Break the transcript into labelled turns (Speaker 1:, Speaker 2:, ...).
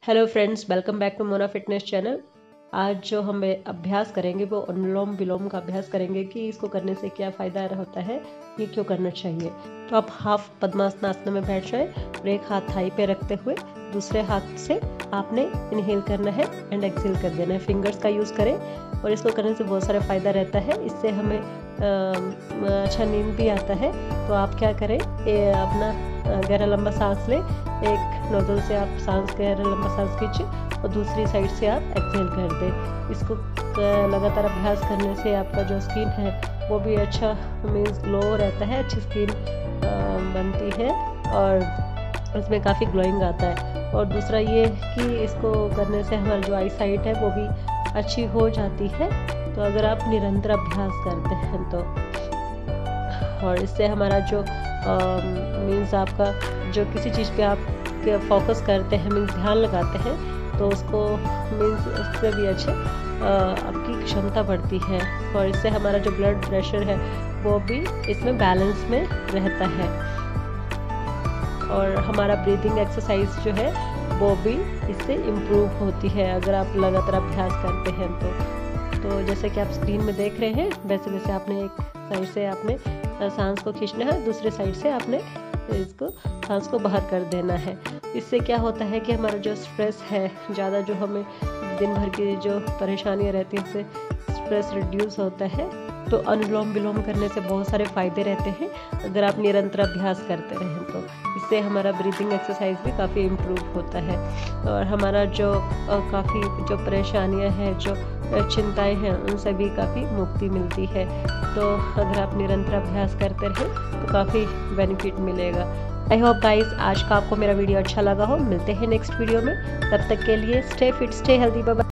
Speaker 1: Hello friends, welcome back to Mona fitness channel. आज जो हम अभ्यास करेंगे वो अनुलोम विलोम का अभ्यास करेंगे कि इसको करने से क्या फ़ायदा होता है, ये क्यों करना चाहिए। तो आप हाफ पद्मासनासन में बैठ जाए और एक हाथ थाई पे रखते हुए दूसरे हाथ से आपने इनहेल करना है एंड एक्सहेल कर देना है। फिंगर्स का यूज़ करें और इसको करने से बहुत सारा फ़ायदा रहता है। इससे हमें अच्छा नींद भी आता है। तो आप क्या करें, अपना गहरा लंबा सांस लें, एक नोजल से आप सांस गहरा लंबा सांस खींचें और दूसरी साइड से आप एक्सहेल कर दें। इसको लगातार अभ्यास करने से आपका जो स्किन है वो भी अच्छा मीन्स ग्लो रहता है, अच्छी स्किन बनती है और इसमें काफ़ी ग्लोइंग आता है। और दूसरा ये कि इसको करने से हमारी जो आई साइट है वो भी अच्छी हो जाती है। तो अगर आप निरंतर अभ्यास करते हैं तो, और इससे हमारा जो मीन्स आपका जो किसी चीज़ पे आप फोकस करते हैं, मीन्स ध्यान लगाते हैं, तो उसको मीन्स उससे भी अच्छे आपकी क्षमता बढ़ती है। और इससे हमारा जो ब्लड प्रेशर है वो भी इसमें बैलेंस में रहता है। और हमारा ब्रीदिंग एक्सरसाइज जो है वो भी इससे इम्प्रूव होती है अगर आप लगातार अभ्यास करते हैं तो जैसे कि आप स्क्रीन में देख रहे हैं वैसे वैसे आपने एक साइड से आपने सांस को खींचना है, दूसरे साइड से आपने इसको सांस को बाहर कर देना है। इससे क्या होता है कि हमारा जो स्ट्रेस है, ज़्यादा जो हमें दिन भर की जो परेशानियाँ रहती हैं उससे स्ट्रेस रिड्यूस होता है। तो अनुलोम विलोम करने से बहुत सारे फ़ायदे रहते हैं अगर आप निरंतर अभ्यास करते रहें तो। इससे हमारा ब्रीदिंग एक्सरसाइज भी काफ़ी इम्प्रूव होता है और हमारा जो काफ़ी जो परेशानियां हैं, जो चिंताएं हैं, उनसे भी काफ़ी मुक्ति मिलती है। तो अगर आप निरंतर अभ्यास करते रहें तो काफ़ी बेनिफिट मिलेगा। आई होप गाइस आज का आपको मेरा वीडियो अच्छा लगा हो। मिलते हैं नेक्स्ट वीडियो में, तब तक के लिए stay fit, stay healthy, bye bye.